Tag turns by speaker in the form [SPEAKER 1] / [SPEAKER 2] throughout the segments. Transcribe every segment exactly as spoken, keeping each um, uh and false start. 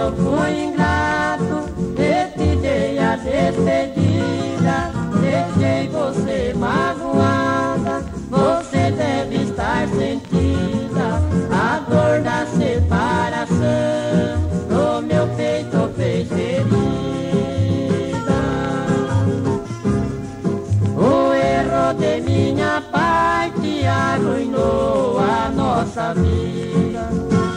[SPEAKER 1] eu fui ingrato, retirei a despedida, deixei você magoada, você deve estar sentida a dor da separação, no meu peito fez ferida. O erro de minha parte arruinou a nossa vida.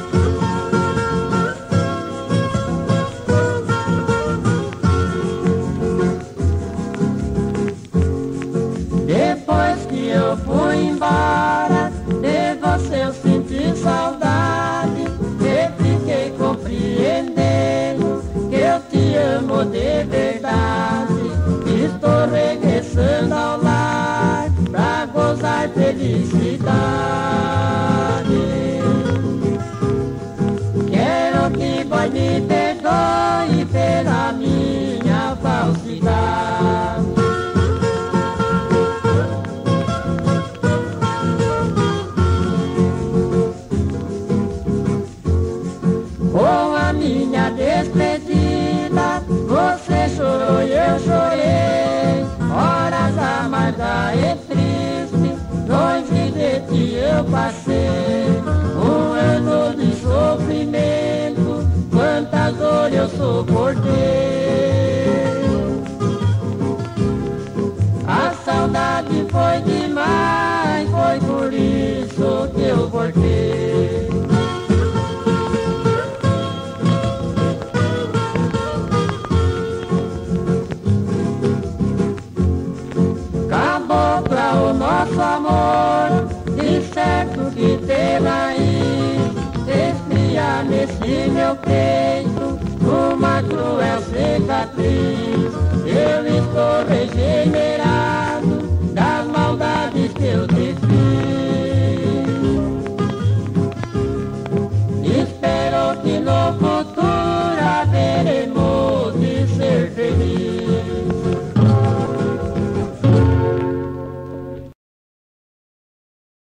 [SPEAKER 1] Depois que eu fui embora, de você eu senti saudade, e fiquei compreendendo que eu te amo de verdade. Estou regressando ao lar pra gozar felicidade. Quero que boy me perdoe pela minha falsidade. Com a minha despedida, você chorou e eu chorei, horas amargas e tristes, longe de ti eu passei. Um ano de sofrimento, quantas dores eu suportei. A saudade foi demais, foi por isso que eu voltei. O nosso amor, de certo que terá aí, esfria nesse meu peito uma cruel cicatriz. Eu estou regenerado.